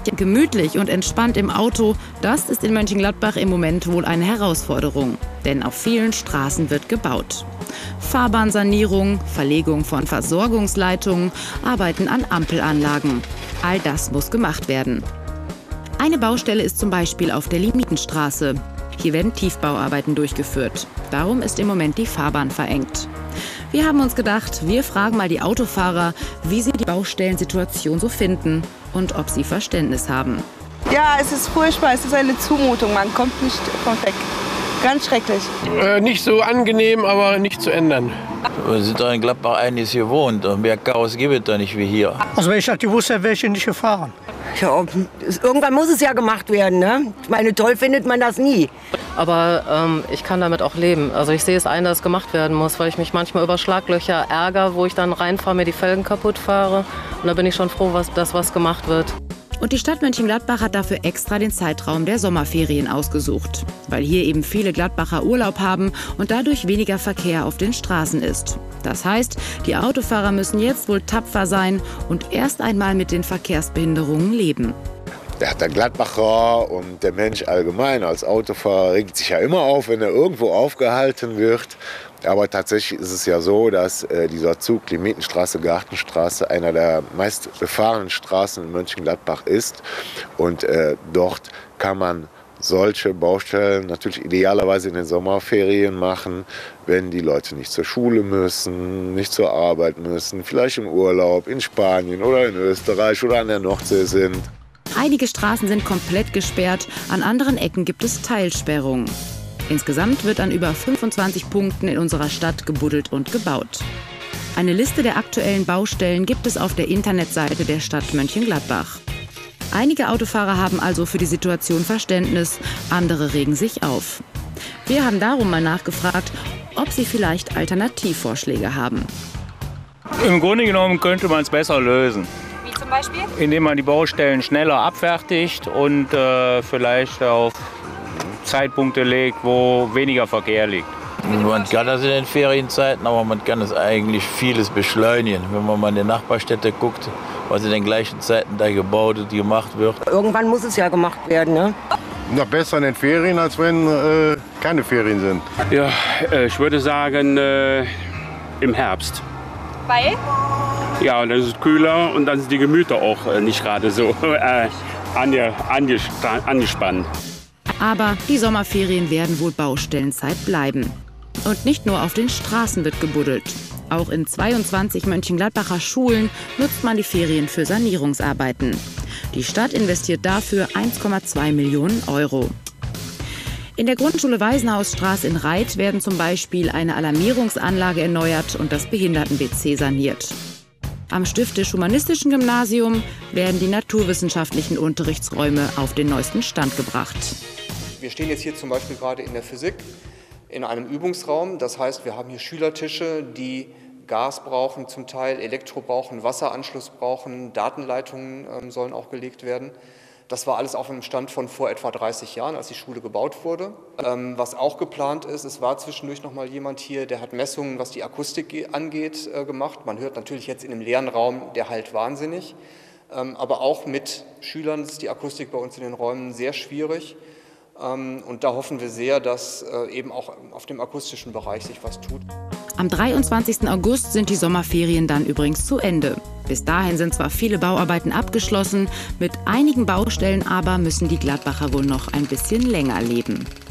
Gemütlich und entspannt im Auto, das ist in Mönchengladbach im Moment wohl eine Herausforderung. Denn auf vielen Straßen wird gebaut. Fahrbahnsanierung, Verlegung von Versorgungsleitungen, Arbeiten an Ampelanlagen. All das muss gemacht werden. Eine Baustelle ist zum Beispiel auf der Limitenstraße. Hier werden Tiefbauarbeiten durchgeführt. Darum ist im Moment die Fahrbahn verengt. Wir haben uns gedacht, wir fragen mal die Autofahrer, wie sie die Baustellensituation so finden und ob sie Verständnis haben. Ja, es ist furchtbar, es ist eine Zumutung, man kommt nicht von weg. Ganz schrecklich. Nicht so angenehm, aber nicht zu ändern. Wir sind doch in Gladbach einiges gewohnt und mehr Chaos gibt es da nicht wie hier. Also wenn ich das gewusst hätte, wäre ich nicht gefahren. Ja, irgendwann muss es ja gemacht werden, ne? Ich meine, toll findet man das nie. Aber ich kann damit auch leben. Also ich sehe es ein, dass es gemacht werden muss, weil ich mich manchmal über Schlaglöcher ärgere, wo ich dann reinfahre, mir die Felgen kaputt fahre. Und da bin ich schon froh, dass was gemacht wird. Und die Stadt Mönchengladbach hat dafür extra den Zeitraum der Sommerferien ausgesucht, weil hier eben viele Gladbacher Urlaub haben und dadurch weniger Verkehr auf den Straßen ist. Das heißt, die Autofahrer müssen jetzt wohl tapfer sein und erst einmal mit den Verkehrsbehinderungen leben. Der Gladbacher und der Mensch allgemein als Autofahrer regt sich ja immer auf, wenn er irgendwo aufgehalten wird. Aber tatsächlich ist es ja so, dass dieser Zug Limitenstraße, Gartenstraße einer der meist befahrenen Straßen in Mönchengladbach ist. Und dort kann man solche Baustellen natürlich idealerweise in den Sommerferien machen, wenn die Leute nicht zur Schule müssen, nicht zur Arbeit müssen, vielleicht im Urlaub in Spanien oder in Österreich oder an der Nordsee sind. Einige Straßen sind komplett gesperrt, an anderen Ecken gibt es Teilsperrungen. Insgesamt wird an über 25 Punkten in unserer Stadt gebuddelt und gebaut. Eine Liste der aktuellen Baustellen gibt es auf der Internetseite der Stadt Mönchengladbach. Einige Autofahrer haben also für die Situation Verständnis, andere regen sich auf. Wir haben darum mal nachgefragt, ob sie vielleicht Alternativvorschläge haben. Im Grunde genommen könnte man es besser lösen. Wie zum Beispiel? Indem man die Baustellen schneller abfertigt und vielleicht auf Zeitpunkte legt, wo weniger Verkehr liegt. Man kann das in den Ferienzeiten, aber man kann es eigentlich vieles beschleunigen. Wenn man mal in die Nachbarstädte guckt, was in den gleichen Zeiten da gebaut und gemacht wird. Irgendwann muss es ja gemacht werden, ne? Noch besser in den Ferien, als wenn keine Ferien sind. Ja, ich würde sagen im Herbst. Weil? Ja, und dann ist es kühler und dann sind die Gemüter auch nicht gerade so angespannt. Aber die Sommerferien werden wohl Baustellenzeit bleiben. Und nicht nur auf den Straßen wird gebuddelt. Auch in 22 Mönchengladbacher Schulen nutzt man die Ferien für Sanierungsarbeiten. Die Stadt investiert dafür 1,2 Millionen Euro. In der Grundschule Waisenhausstraße in Reit werden zum Beispiel eine Alarmierungsanlage erneuert und das Behinderten-WC saniert. Am Stiftisch-Humanistischen Gymnasium werden die naturwissenschaftlichen Unterrichtsräume auf den neuesten Stand gebracht. Wir stehen jetzt hier zum Beispiel gerade in der Physik in einem Übungsraum. Das heißt, wir haben hier Schülertische, die Gas brauchen, zum Teil Elektro brauchen, Wasseranschluss brauchen, Datenleitungen sollen auch gelegt werden. Das war alles auf einem Stand von vor etwa 30 Jahren, als die Schule gebaut wurde. Was auch geplant ist, es war zwischendurch noch mal jemand hier, der hat Messungen, was die Akustik angeht, gemacht. Man hört natürlich jetzt in einem leeren Raum, der halt wahnsinnig. Aber auch mit Schülern ist die Akustik bei uns in den Räumen sehr schwierig. Und da hoffen wir sehr, dass eben auch auf dem akustischen Bereich sich was tut. Am 23. August sind die Sommerferien dann übrigens zu Ende. Bis dahin sind zwar viele Bauarbeiten abgeschlossen, mit einigen Baustellen aber müssen die Gladbacher wohl noch ein bisschen länger leben.